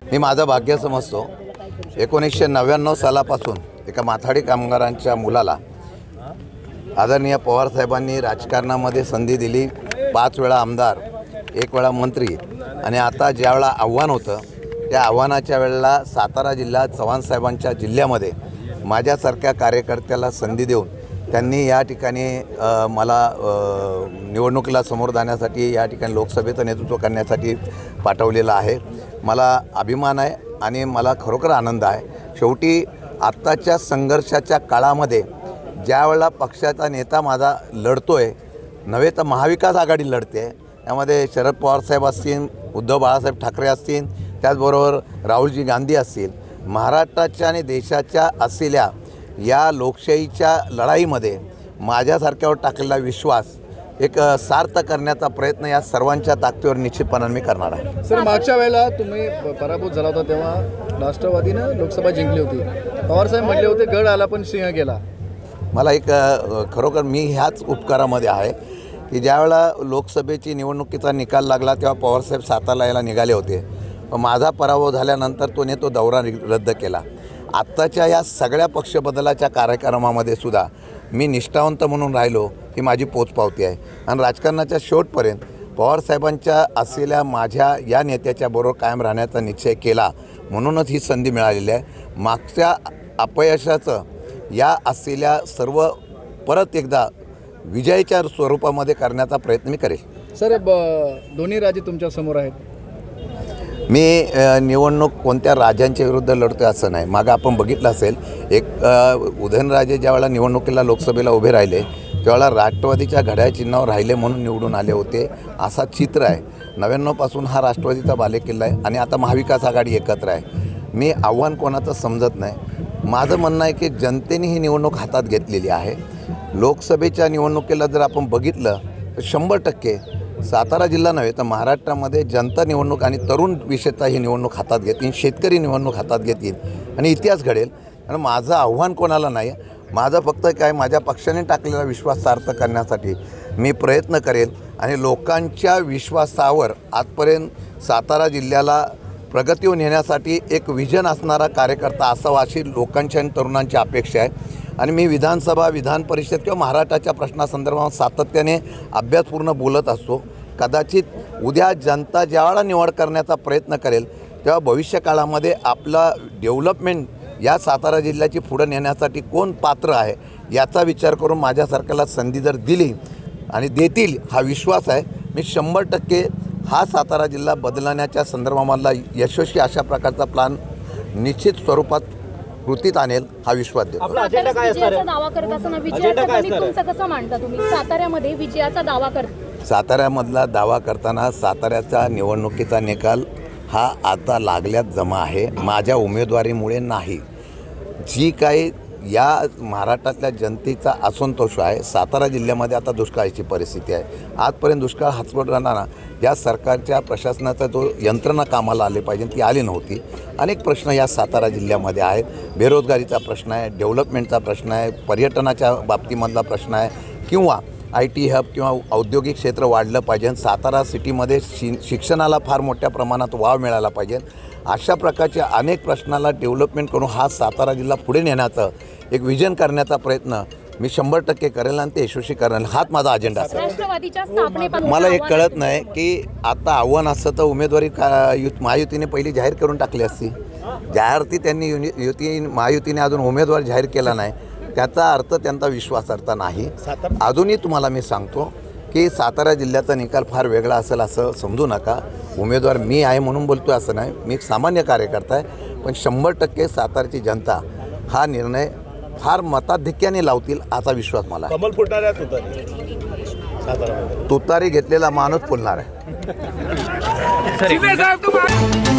मी माझं भाग्य समजतो। 1999 सालापासून एका माथाडी कामगारांच्या मुलाला आदरणीय पवारसाहेबांनी राजकारणामध्ये संधी दिली। 5 वेळा आमदार, 1 वेळा मंत्री आणि आता ज्यावेळेला आव्हान होतं त्या आव्हानाच्या वेळेला सातारा जिल्हा चव्हाणसाहेबांच्या जिल्ह्यामध्ये माझ्यासारख्या कार्यकर्त्याला संधी देऊन त्यांनी या ठिकाणी मला निवडणुकीला समोर जाण्यासाठी या ठिकाणी लोकसभेचं नेतृत्व करण्यासाठी पाठवलेलं आहे। मला अभिमान आहे आणि मला खरोखर आनंद आहे। शेवटी आत्ताच्या संघर्षाच्या काळामध्ये ज्यावेळेला पक्षाचा नेता माझा लढतोय नव्हे तर महाविकास आघाडी लढते, त्यामध्ये शरद पवारसाहेब असतील, उद्धव बाळासाहेब ठाकरे असतील, त्याचबरोबर राहुलजी गांधी असतील, महाराष्ट्राच्या आणि देशाच्या असलेल्या या लोकशाहीच्या लढाईमध्ये माझ्यासारख्यावर टाकलेला विश्वास एक सार्थ करण्याचा प्रयत्न या सर्वांच्या ताकदीवर निश्चितपणाने मी करणार आहे। सर, मागच्या वेळेला तुम्ही पराभूत झाला होता तेव्हा राष्ट्रवादीनं लोकसभा जिंकली होती। पवारसाहेब म्हटले होते गड आला पण सिंह गेला। मला एक खरोखर मी ह्याच उपकारामध्ये आहे की ज्यावेळेला लोकसभेची निवडणुकीचा निकाल लागला तेव्हा पवारसाहेब सातारला यायला निघाले होते, पण माझा पराभव झाल्यानंतर तो दौरा रद्द केला। आत्ताच्या या सगळ्या पक्षबदलाच्या कार्यक्रमामध्ये सुद्धा मी निष्ठावंत म्हणून राहिलो ही माझी पोचपावती आहे आणि राजकारणाच्या शेवटपर्यंत पवारसाहेबांच्या असलेल्या माझ्या या नेत्याच्या बरोबर कायम राहण्याचा निश्चय केला, म्हणूनच ही संधी मिळालेली आहे। मागच्या अपयशाचं या असलेल्या सर्व परत एकदा विजयाच्या स्वरूपामध्ये करण्याचा प्रयत्न मी करेल। सर, दोन्ही राजे तुमच्या समोर आहेत। मी निवडणूक कोणत्या राजांच्या विरुद्ध लढतोय असं नाही। मागं आपण बघितलं असेल एक उदयनराजे ज्यावेळेला निवडणुकीला लोकसभेला उभे राहिले त्यावेळेला राष्ट्रवादीच्या घड्याळ चिन्हावर राहिले म्हणून निवडून आले होते, असा चित्र आहे। 99 पासून हा राष्ट्रवादीचा बालेकिल्ला आहे आणि आता महाविकास आघाडी एकत्र आहे। मी आव्हान कोणाचं समजत नाही। माझं म्हणणं आहे की जनतेने ही निवडणूक हातात घेतलेली आहे। लोकसभेच्या निवडणुकीला जर आपण बघितलं तर 100% सातारा जिल्हा नव्हे तर महाराष्ट्रामध्ये जनता निवडणूक आणि तरुण विशेषतः ही निवडणूक हातात घेतील, शेतकरी निवडणूक हातात घेतील आणि इतिहास घडेल। आणि माझं आव्हान कोणाला नाही, माझं फक्त काय माझ्या पक्षाने टाकलेला विश्वास सार्थ करण्यासाठी मी प्रयत्न करेल आणि लोकांच्या विश्वासावर आजपर्यंत सातारा जिल्ह्याला प्रगतीवर नेण्यासाठी एक विजन असणारा कार्यकर्ता असावा अशी लोकांच्या आणि तरुणांची अपेक्षा आहे। आणि मी विधानसभा, विधान परिषद किंवा महाराष्ट्राच्या प्रश्नासंदर्भात सातत्याने अभ्यासपूर्ण बोलत असतो। कदाचित उद्या जनता ज्यावेळेला निवड करण्याचा प्रयत्न करेल तेव्हा भविष्यकाळामध्ये आपला डेव्हलपमेंट या सातारा जिल्ह्याची पुढे नेण्यासाठी कोण पात्र आहे याचा विचार करून माझ्यासारख्याला संधी जर दिली आणि देतील हा विश्वास आहे। मी 100% हा सातारा जिल्हा बदलण्याच्या संदर्भामधला यशस्वी अशा प्रकारचा प्लान निश्चित स्वरूपात कृतीत आणेल हा विश्वास देतो। अजेंडा काय असणार आहे? दावा करत असताना विजयाचा गणित तुमचं कसं मांडता तुम्ही? साताऱ्यामध्ये विजयाचा दावा करता, साताऱ्यामधला दावा करताना साताऱ्याचा निवडणुकीचा निकाल हा आता लागल्यात जमा आहे, माझ्या उमेदवारीमुळे नाही। जी काही या महाराष्ट्रातल्या जनतेचा असंतोष आहे, सातारा जिल्ह्यामध्ये आता दुष्काळाची परिस्थिती आहे। आजपर्यंत दुष्काळ हातपडताना या सरकारच्या प्रशासनाचा जो यंत्रणा कामाला आली पाहिजे ती आली नव्हती। अनेक प्रश्न या सातारा जिल्ह्यामध्ये आहेत। बेरोजगारीचा प्रश्न आहे, डेव्हलपमेंटचा प्रश्न आहे, पर्यटनाच्या बाबतीमधला प्रश्न आहे किंवा IT हब किंवा औद्योगिक क्षेत्र वाढलं पाहिजे। सातारा सिटीमध्ये शिक्षणाला फार मोठ्या प्रमाणात वाव मिळाला पाहिजे। अशा प्रकारच्या अनेक प्रश्नाला डेव्हलपमेंट करून हा सातारा जिल्हा पुढे नेण्याचं एक विजन करण्याचा प्रयत्न मी 100% करेल आणि ते यशस्वी करेल, हाच माझा अजेंडा असेल। मला एक कळत नाही की आता आव्हान असतं तर उमेदवारी महायुतीने पहिली जाहीर करून टाकली असती। जाहीर त्यांनी महायुतीने अजून उमेदवार जाहीर केला नाही, त्याचा अर्थ त्यांचा विश्वासार्थ नाही। अजूनही तुम्हाला मी सांगतो की सातारा जिल्ह्याचा निकाल फार वेगळा असेल असं समजू नका। उमेदवार मी आहे म्हणून बोलतो असं नाही, मी एक सामान्य कार्यकर्ता आहे, पण 100% सातारची जनता हा निर्णय फार मताधिक्याने लावतील असा विश्वास मला आहे। कमल फुटणार आहे तुतारी घेतलेला माणूस फुलणार आहे।